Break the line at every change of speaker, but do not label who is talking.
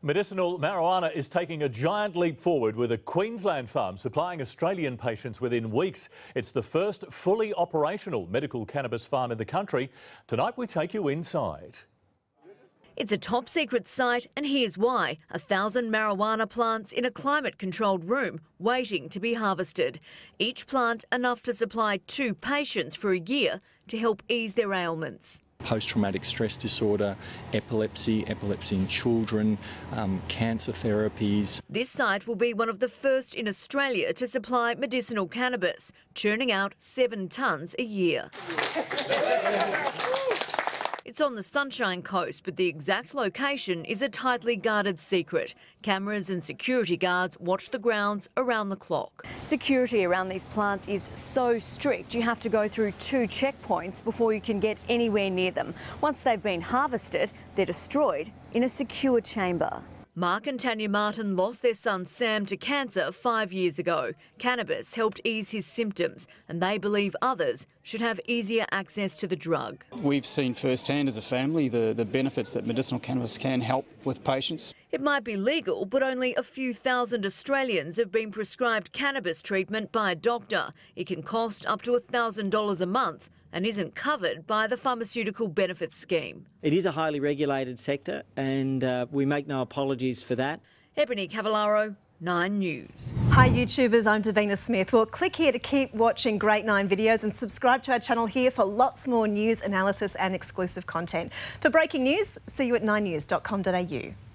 Medicinal marijuana is taking a giant leap forward with a Queensland farm supplying Australian patients within weeks. It's the first fully operational medical cannabis farm in the country. Tonight we take you inside.
It's a top secret site, and here's why. 1,000 marijuana plants in a climate-controlled room waiting to be harvested. Each plant enough to supply 2 patients for a year to help ease their ailments.
Post-traumatic stress disorder, epilepsy in children, cancer therapies. This
site will be one of the first in Australia to supply medicinal cannabis, churning out 7 tonnes a year. It's on the Sunshine Coast, but the exact location is a tightly guarded secret. Cameras and security guards watch the grounds around the clock. Security around these plants is so strict, you have to go through 2 checkpoints before you can get anywhere near them. Once they've been harvested, they're destroyed in a secure chamber. Mark and Tanya Martin lost their son Sam to cancer 5 years ago. Cannabis helped ease his symptoms, and they believe others should have easier access to the drug.
We've seen firsthand as a family the benefits that medicinal cannabis can help with patients.
It might be legal, but only a few thousand Australians have been prescribed cannabis treatment by a doctor. It can cost up to $1,000 a month and isn't covered by the Pharmaceutical Benefits Scheme.
It is a highly regulated sector, and we make no apologies for that.
Ebony Cavallaro, 9 News.
Hi YouTubers, I'm Davina Smith. Well, click here to keep watching Great 9 videos and subscribe to our channel here for lots more news, analysis and exclusive content. For breaking news, see you at 9news.com.au.